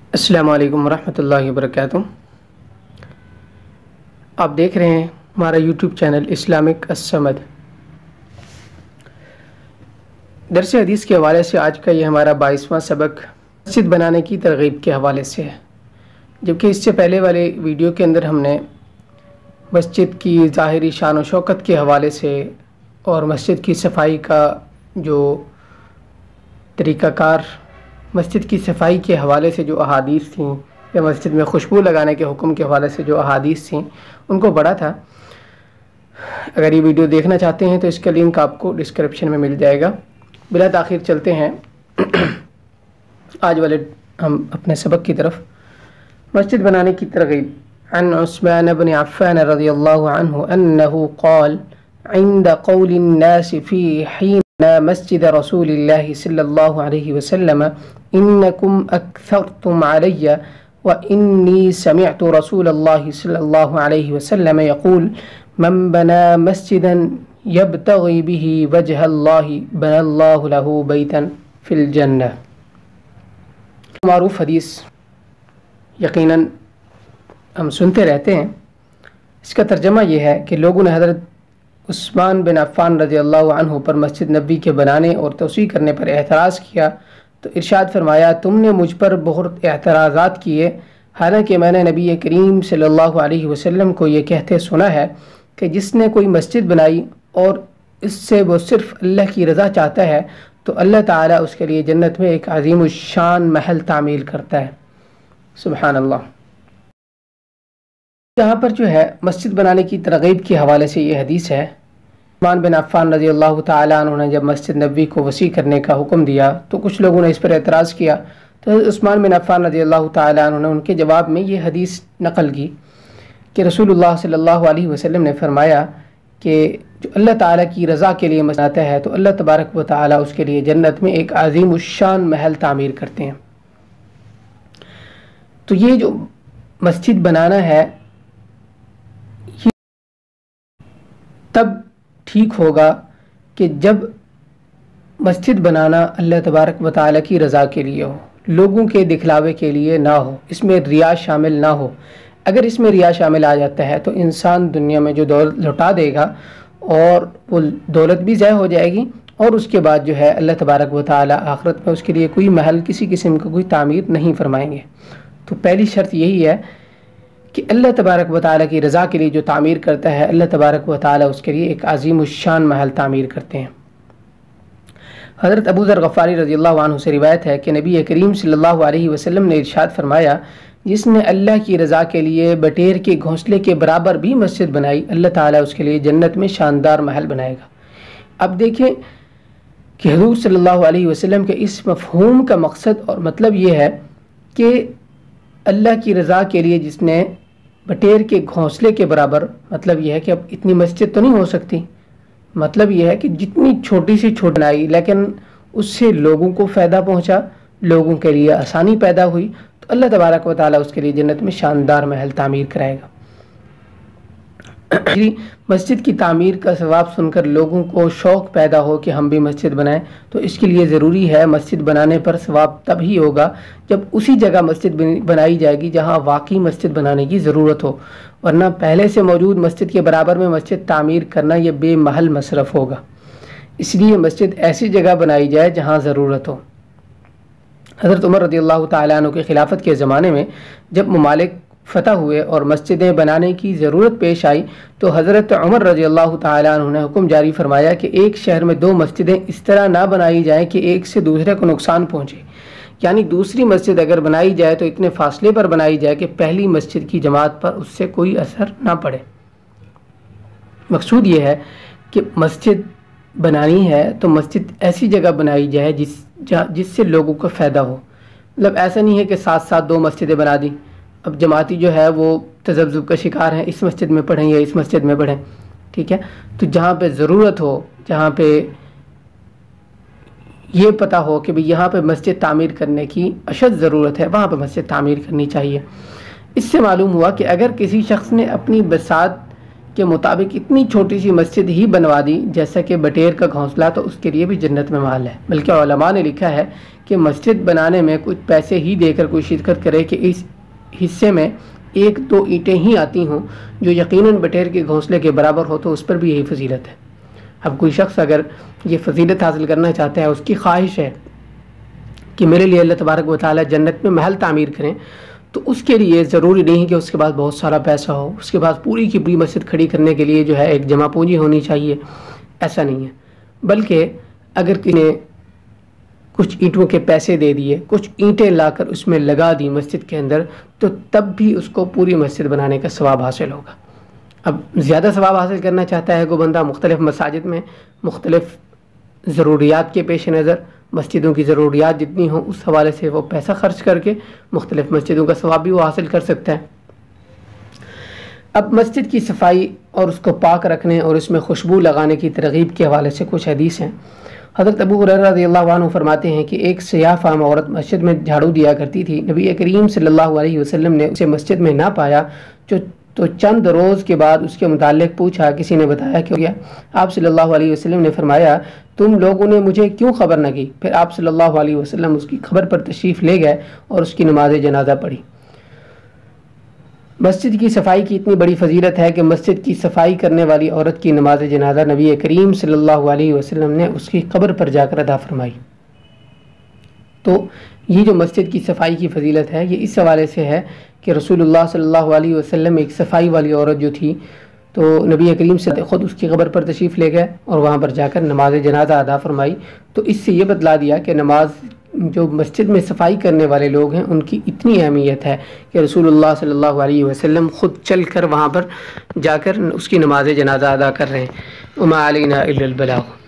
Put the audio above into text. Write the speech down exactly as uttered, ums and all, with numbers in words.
السلام علیکم ورحمۃ اللہ وبرکاتہ۔ آپ دیکھ رہے ہیں ہمارا یوٹیوب چینل اسلامک الصمد۔ درس حدیث کے حوالے سے آج کا یہ ہمارا بائیسواں سبق مسجد بنانے کی ترغیب کے حوالے سے ہے، جبکہ اس سے پہلے والے ویڈیو کے اندر ہم نے مسجد کی ظاہری شان و شوکت کے حوالے سے اور مسجد کی صفائی کا جو طریقہ کار، مسجد کی صفائی کے حوالے سے جو احادیث تھیں یا مسجد میں خوشبو لگانے کے حکم کے حوالے سے جو احادیث تھیں ان کو پڑھا تھا۔ اگر یہ ویڈیو دیکھنا چاہتے ہیں تو اس کا لنک آپ کو ڈسکرپشن میں مل جائے گا۔ بلا تاخیر چلتے ہیں آج والے ہم اپنے سبق کی طرف، مسجد بنانے کی ترغیب۔ عن عثمان بن عفان رضی اللہ عنہ انه قال عند قول الناس في حين مسجد رسول الله صلی اللہ علیہ وسلم انکم اکثرتم علی وانی سمعت رسول اللہ صلی اللہ علیہ وسلم یقول من بنا مسجدا یبتغی به وجہ اللہ بنى اللہ له بیتا فی الجنہ۔ معروف حدیث یقیناً ہم سنتے رہتے ہیں۔ اس کا ترجمہ یہ ہے کہ لوگوں نے حضرت عثمان بن عفان رضی اللہ عنہ پر مسجد نبی کے بنانے اور توسیع کرنے پر اعتراض کیا تو ارشاد فرمایا، تم نے مجھ پر بہت اعتراضات کیے، حالانکہ میں نے نبی کریم صلی اللہ علیہ وسلم کو یہ کہتے سنا ہے کہ جس نے کوئی مسجد بنائی اور اس سے وہ صرف اللہ کی رضا چاہتا ہے تو اللہ تعالیٰ اس کے لیے جنت میں ایک عظیم الشان محل تعمیر کرتا ہے۔ سبحان اللہ۔ یہاں پر جو ہے مسجد بنانے کی ترغیب کے حوالے سے یہ حدیث ہے۔ عثمان بن عفان رضی اللہ تعالیٰ عنہ نے جب مسجد نبوی کو وسیع کرنے کا حکم دیا تو کچھ لوگوں نے اس پر اعتراض کیا، تو عثمان بن عفان رضی اللہ تعالیٰ عنہ نے ان کے جواب میں یہ حدیث نقل کی کہ رسول اللہ صلی اللہ علیہ وسلم نے فرمایا کہ جو اللہ تعالیٰ کی رضا کے لیے مسجد بناتا ہے تو اللہ تبارک و تعالیٰ اس کے لیے جنت میں ایک عظیم الشان محل تعمیر کرتے ہیں۔ تو یہ جو مسجد بنانا ہے یہ تب ٹھیک ہوگا کہ جب مسجد بنانا اللہ تبارک و تعالیٰ کی رضا کے لیے ہو، لوگوں کے دکھلاوے کے لیے نہ ہو، اس میں ریا شامل نہ ہو۔ اگر اس میں ریا شامل آ جاتا ہے تو انسان دنیا میں جو دولت لوٹا دے گا اور وہ دولت بھی ضائع ہو جائے گی، اور اس کے بعد جو ہے اللہ تبارک و تعالیٰ آخرت میں اس کے لیے کوئی محل کسی قسم کا کوئی تعمیر نہیں فرمائیں گے۔ تو پہلی شرط یہی ہے کہ اللہ تبارک و تعالیٰ کی رضا کے لیے جو تعمیر کرتا ہے اللہ تبارک و تعالیٰ اس کے لیے ایک عظیم الشان محل تعمیر کرتے ہیں۔ حضرت ابو ذر غفاری رضی اللہ عنہ سے روایت ہے کہ نبی کریم صلی اللہ علیہ وسلم نے ارشاد فرمایا، جس نے اللہ کی رضا کے لیے بٹیر کے گھونسلے کے برابر بھی مسجد بنائی اللہ تعالیٰ اس کے لیے جنت میں شاندار محل بنائے گا۔ اب دیکھیں کہ حضور صلی اللہ علیہ وسلم کے اس مفہوم کا مقصد اور مطلب یہ ہے کہ اللہ کی رضا کے لیے جس نے بٹیر کے گھونسلے کے برابر، مطلب یہ ہے کہ اب اتنی مسجد تو نہیں ہو سکتی، مطلب یہ ہے کہ جتنی چھوٹی سی چھوٹ بنائی لیکن اس سے لوگوں کو فائدہ پہنچا، لوگوں کے لیے آسانی پیدا ہوئی، تو اللہ تبارک و تعالیٰ اس کے لیے جنت میں شاندار محل تعمیر کرائے گا۔ مسجد کی تعمیر کا ثواب سن کر لوگوں کو شوق پیدا ہو کہ ہم بھی مسجد بنائیں، تو اس کے لیے ضروری ہے مسجد بنانے پر ثواب تب ہی ہوگا جب اسی جگہ مسجد بنائی جائے گی جہاں واقعی مسجد بنانے کی ضرورت ہو، ورنہ پہلے سے موجود مسجد کے برابر میں مسجد تعمیر کرنا یہ بے محل مصرف ہوگا۔ اس لیے مسجد ایسی جگہ بنائی جائے جہاں ضرورت ہو۔ حضرت عمر رضی اللہ تعالیٰ عنہ کی خلافت کے زمانے میں جب ممالک فتح ہوئے اور مسجدیں بنانے کی ضرورت پیش آئی تو حضرت عمر رضی اللہ تعالیٰ عنہ نے حکم جاری فرمایا کہ ایک شہر میں دو مسجدیں اس طرح نہ بنائی جائیں کہ ایک سے دوسرے کو نقصان پہنچے، یعنی دوسری مسجد اگر بنائی جائے تو اتنے فاصلے پر بنائی جائے کہ پہلی مسجد کی جماعت پر اس سے کوئی اثر نہ پڑے۔ مقصود یہ ہے کہ مسجد بنانی ہے تو مسجد ایسی جگہ بنائی جائے جس جس سے لوگوں کو فائدہ ہو۔ مطلب ایسا نہیں ہے کہ ساتھ ساتھ دو مسجدیں بنا دیں، اب جماعتی جو ہے وہ تذبذب کا شکار ہیں، اس مسجد میں پڑھیں یا اس مسجد میں پڑھیں، ٹھیک ہے۔ تو جہاں پہ ضرورت ہو، جہاں پہ یہ پتہ ہو کہ بھئی یہاں پہ مسجد تعمیر کرنے کی اشد ضرورت ہے، وہاں پہ مسجد تعمیر کرنی چاہیے۔ اس سے معلوم ہوا کہ اگر کسی شخص نے اپنی بساط کے مطابق اتنی چھوٹی سی مسجد ہی بنوا دی جیسا کہ بٹیر کا گھونسلہ، تو اس کے لیے بھی جنت میں محل ہے۔ بلکہ علماء نے لکھا ہے کہ مسجد بنانے میں کچھ پیسے ہی دے کر کوئی شرکت کرے کہ اس حصے میں ایک دو اینٹیں ہی آتی ہوں جو یقیناً بٹیر کے گھونسلے کے برابر ہو، تو اس پر بھی یہی فضیلت ہے۔ اب کوئی شخص اگر یہ فضیلت حاصل کرنا چاہتا ہے، اس کی خواہش ہے کہ میرے لیے اللہ تبارک و تعالیٰ جنت میں محل تعمیر کریں، تو اس کے لیے ضروری نہیں کہ اس کے پاس بہت سارا پیسہ ہو، اس کے پاس پوری کی پوری مسجد کھڑی کرنے کے لیے جو ہے ایک جمع پونجی ہونی چاہیے، ایسا نہیں ہے۔ بلکہ اگر کسی نے کچھ اینٹوں کے پیسے دے دیے، کچھ اینٹیں لا کر اس میں لگا دی مسجد کے اندر، تو تب بھی اس کو پوری مسجد بنانے کا ثواب حاصل ہوگا۔ اب زیادہ ثواب حاصل کرنا چاہتا ہے کوئی بندہ، مختلف مساجد میں مختلف ضروریات کے پیش نظر مسجدوں کی ضروریات جتنی ہوں اس حوالے سے وہ پیسہ خرچ کر کے مختلف مسجدوں کا ثواب بھی وہ حاصل کر سکتا ہے۔ اب مسجد کی صفائی اور اس کو پاک رکھنے اور اس میں خوشبو لگانے کی ترغیب کے حوالے سے کچھ حدیث ہیں۔ حضرت ابو ہریرہ رضی اللہ عنہ فرماتے ہیں کہ ایک سیاہ فام عورت مسجد میں جھاڑو دیا کرتی تھی، نبی کریم صلی اللہ علیہ وسلم نے اسے مسجد میں نہ پایا جو تو چند روز کے بعد اس کے متعلق پوچھا، کسی نے بتایا کہ ہو گیا؟ آپ صلی اللہ علیہ وسلم نے فرمایا تم لوگوں نے مجھے کیوں خبر نہ کی؟ پھر آپ صلی اللہ علیہ وسلم اس کی خبر پر تشریف لے گئے اور اس کی نماز جنازہ پڑھی۔ مسجد کی صفائی کی اتنی بڑی فضیلت ہے کہ مسجد کی صفائی کرنے والی عورت کی نماز جنازہ نبی کریم صلی اللہ علیہ وسلم نے اس کی قبر پر جا کر ادا فرمائی۔ تو یہ جو مسجد کی صفائی کی فضیلت ہے یہ اس حوالے سے ہے کہ رسول اللہ صلی اللہ علیہ وسلم ایک صفائی والی عورت جو تھی تو نبی کریم سے خود اس کی قبر پر تشریف لے گئے اور وہاں پر جا کر نماز جنازہ ادا فرمائی۔ تو اس سے یہ بتلا دیا کہ نماز جو مسجد میں صفائی کرنے والے لوگ ہیں ان کی اتنی اہمیت ہے کہ رسول اللہ صلی اللہ علیہ وسلم خود چل کر وہاں پر جا کر اس کی نماز جنازہ ادا کر رہے ہیں۔ وما علینا الا البلاغ۔